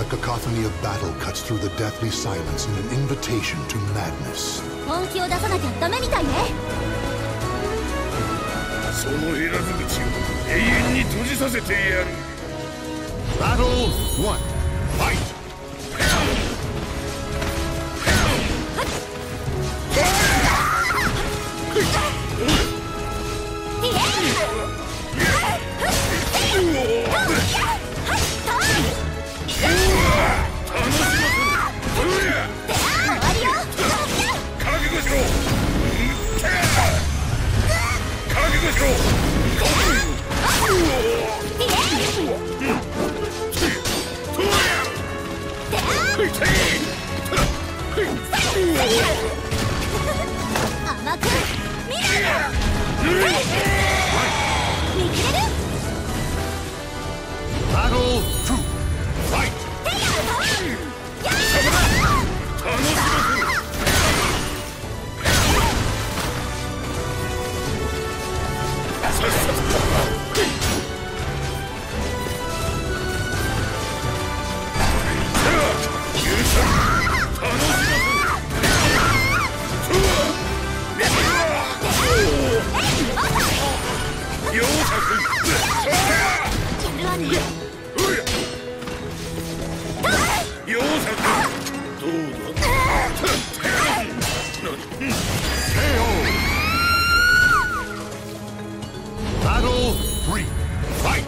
The cacophony of battle cuts through the deathly silence in an invitation to madness. 本気を出さなきゃダメみたいね。 その減らず口を永遠に閉じさせてやる。 Battle 1. Fight! Battle 2. Fight! Battle 3. Fight!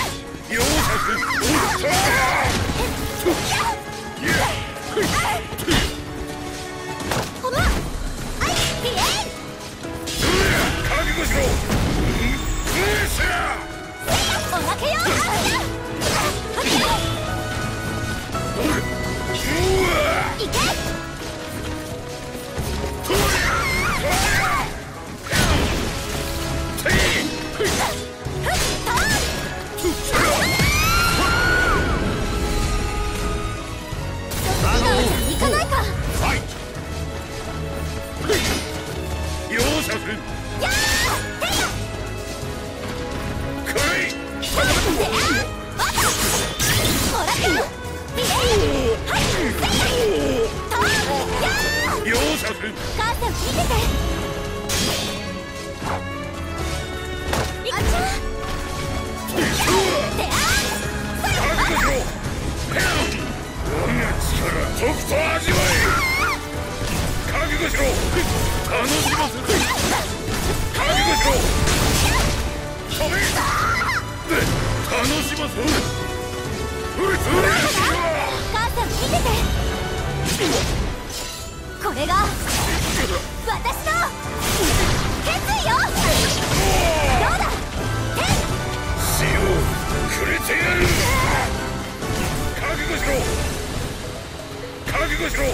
これが私の決意よ。どうだ。 死をくれてやる。覚悟しろ。覚悟しろ。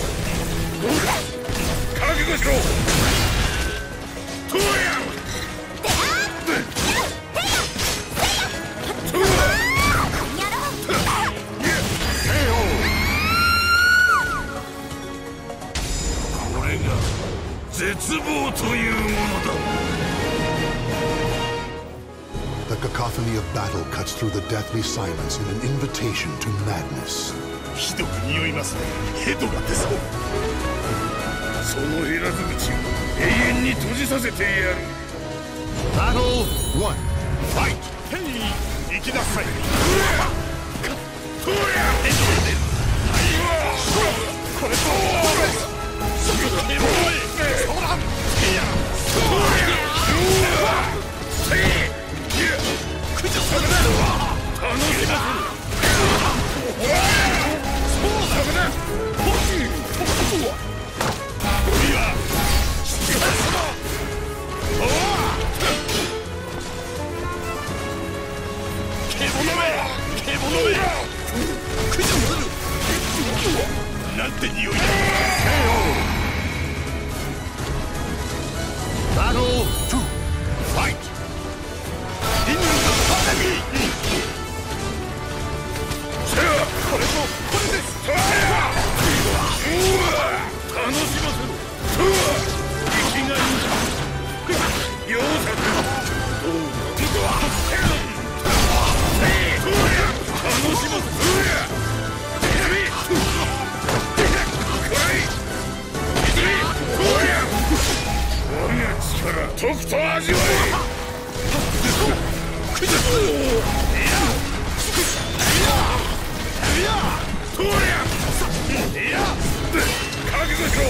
覚悟しろ。トヤ。絶望というものだ。 The cacophony of battle cuts through the deathly silence in an invitation to madness. ひどく匂いますね。ヘドがです。その減らず口を永遠に閉じさせてやる。 Battle 1. Fight! 行きなさい。これとなんて匂いだ。 Battle 2. Fight! これとこれです。楽しませろ。生きがいいんだ。容赦くん。楽しませろ。 とくと味わとりゃ覚悟しろ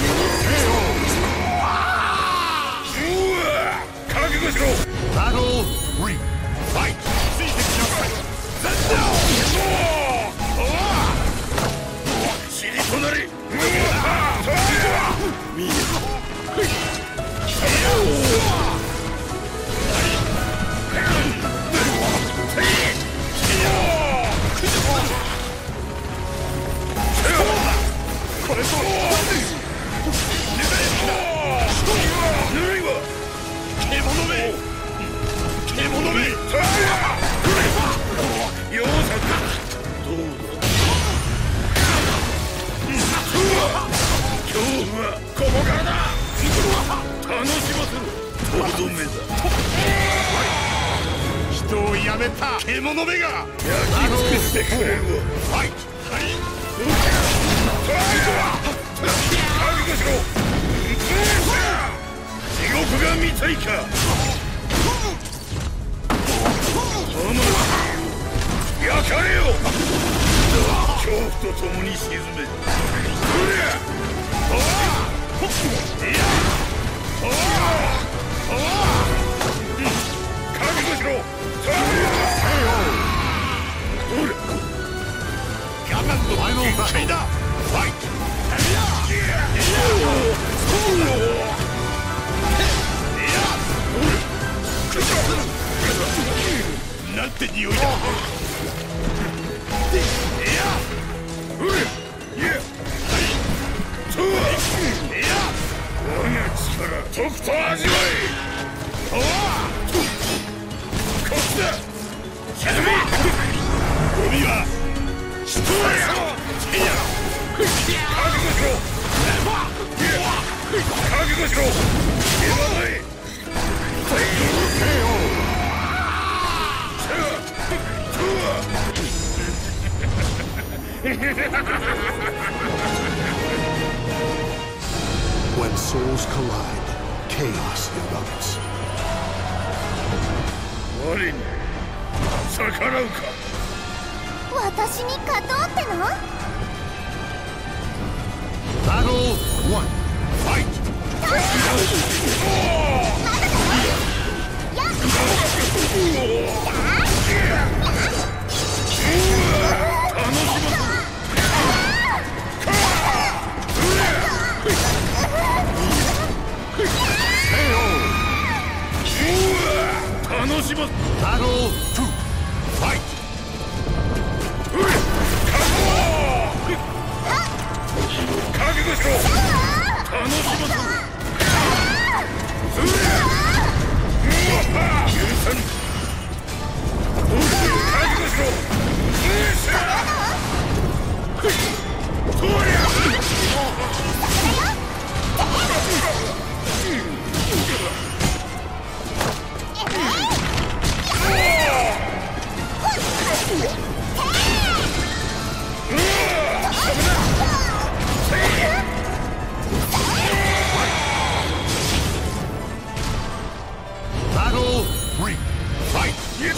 覚悟しろ Battle 3. Fight! ついてきなさい。 塵となりこれぞぬるいわ獣め獣めようさんどうだ今日はここからだ楽しませろとどめだ人をやめた獣めが焼き尽くしてくれるわファイト。 覚悟しろ地獄が見たいか焼かれよ恐怖と共に沈め覚悟しろ我慢の前の限界だファイトなんて匂いだ我が力とくと味わいこっちだ沈めゴミは覚悟しろ覚悟しろ言わない When souls collide, chaos erupts. 我に逆らうか私に勝とうっての？ Battle 1. Fight! 楽しま Battle 2. Fight! 覚悟しろ楽しませ許さん覚悟しろとりゃ Battle 3. Fight!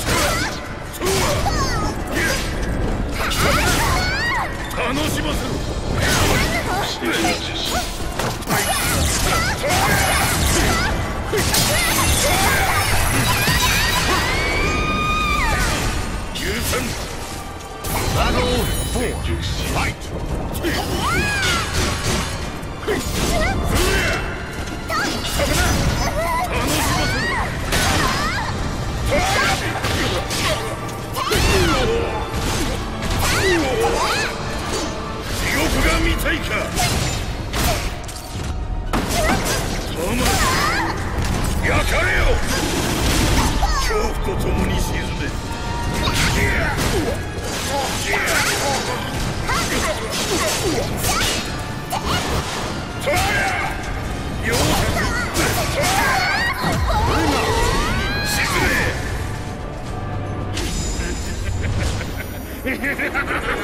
楽しませろ許さん Battle 4. Fight! 地獄が見たいか焼かれよ恐怖と共に沈めそりゃよう沈め